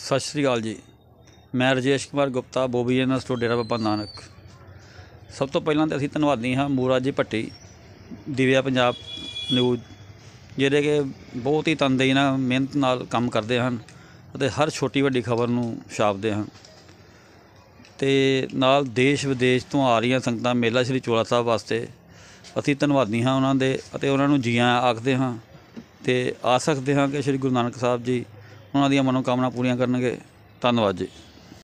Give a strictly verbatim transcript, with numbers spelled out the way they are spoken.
सत श्री अकाल जी। मैं राजेश कुमार गुप्ता बॉबी एनएस ਤੋਂ डेरा बाबा नानक। सब तो पहला तो असीं धन्नवादी हाँ मूरा जी भट्टी दिव्या पंजाब न्यूज़ ਜਿਹੜੇ कि बहुत ही तनदेही ਨਾਲ ਮਿਹਨਤ ਨਾਲ ਕੰਮ ਕਰਦੇ ਹਨ ਅਤੇ हर छोटी ਵੱਡੀ ਖਬਰ ਨੂੰ ਛਾਪਦੇ ਹਨ ਅਤੇ ਨਾਲ ਦੇਸ਼ ਵਿਦੇਸ਼ ਤੋਂ ਆ ਰਹੀਆਂ ਸੰਗਤਾਂ ਮੇਲਾ ਸ਼੍ਰੀ ਚੋਲਾ ਸਾਹਿਬ ਵਾਸਤੇ ਅਸੀਂ ਧੰਨਵਾਦੀ ਹਾਂ ਉਹਨਾਂ ਦੇ ਅਤੇ ਉਹਨਾਂ ਨੂੰ ਜੀ ਆਇਆਂ ਆਖਦੇ ਹਾਂ ਅਤੇ ਆਸ ਰੱਖਦੇ ਹਾਂ ਕਿ ਸ਼੍ਰੀ ਗੁਰੂ ਨਾਨਕ ਸਾਹਿਬ ਜੀ ਉਹਨਾਂ ਦੀਆਂ ਮਨੋਕਾਮਨਾ ਪੂਰੀਆਂ ਕਰਨਗੇ। ਧੰਨਵਾਦ ਜੀ।